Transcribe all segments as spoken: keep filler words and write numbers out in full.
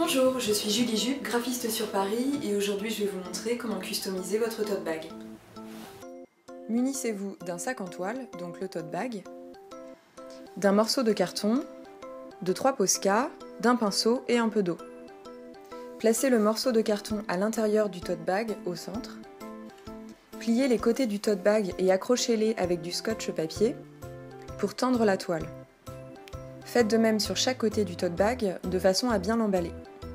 Bonjour, je suis Julie Jup, graphiste sur Paris et aujourd'hui je vais vous montrer comment customiser votre tote bag. Munissez-vous d'un sac en toile, donc le tote bag, d'un morceau de carton, de trois Posca, d'un pinceau et un peu d'eau. Placez le morceau de carton à l'intérieur du tote bag au centre. Pliez les côtés du tote bag et accrochez-les avec du scotch papier pour tendre la toile. Faites de même sur chaque côté du tote bag de façon à bien l'emballer.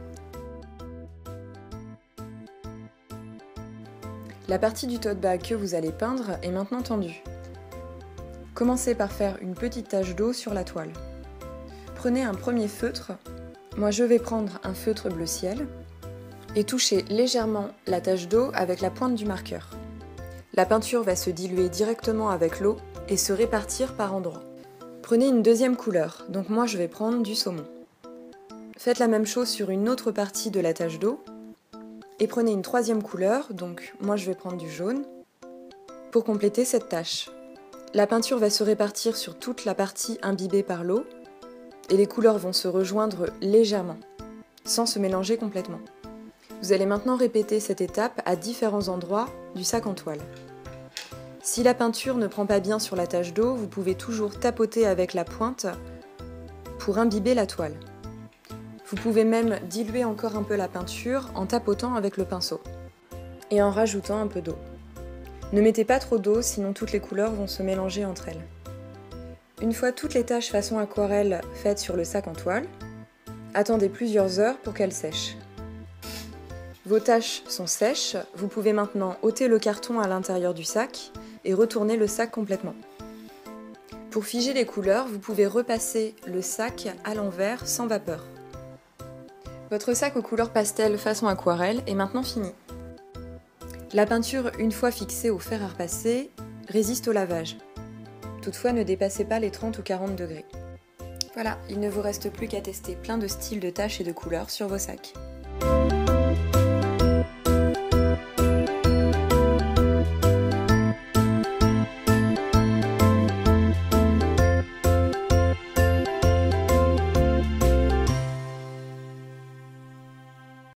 La partie du tote bag que vous allez peindre est maintenant tendue. Commencez par faire une petite tache d'eau sur la toile. Prenez un premier feutre, moi je vais prendre un feutre bleu ciel, et touchez légèrement la tache d'eau avec la pointe du marqueur. La peinture va se diluer directement avec l'eau et se répartir par endroits. Prenez une deuxième couleur, donc moi je vais prendre du saumon. Faites la même chose sur une autre partie de la tache d'eau, et prenez une troisième couleur, donc moi je vais prendre du jaune, pour compléter cette tache. La peinture va se répartir sur toute la partie imbibée par l'eau, et les couleurs vont se rejoindre légèrement, sans se mélanger complètement. Vous allez maintenant répéter cette étape à différents endroits du sac en toile. Si la peinture ne prend pas bien sur la tache d'eau, vous pouvez toujours tapoter avec la pointe pour imbiber la toile. Vous pouvez même diluer encore un peu la peinture en tapotant avec le pinceau et en rajoutant un peu d'eau. Ne mettez pas trop d'eau, sinon toutes les couleurs vont se mélanger entre elles. Une fois toutes les taches façon aquarelle faites sur le sac en toile, attendez plusieurs heures pour qu'elles sèchent. Vos taches sont sèches, vous pouvez maintenant ôter le carton à l'intérieur du sac et retourner le sac complètement. Pour figer les couleurs, vous pouvez repasser le sac à l'envers sans vapeur. Votre sac aux couleurs pastel façon aquarelle est maintenant fini. La peinture, une fois fixée au fer à repasser, résiste au lavage. Toutefois, ne dépassez pas les trente ou quarante degrés. Voilà, il ne vous reste plus qu'à tester plein de styles de taches et de couleurs sur vos sacs.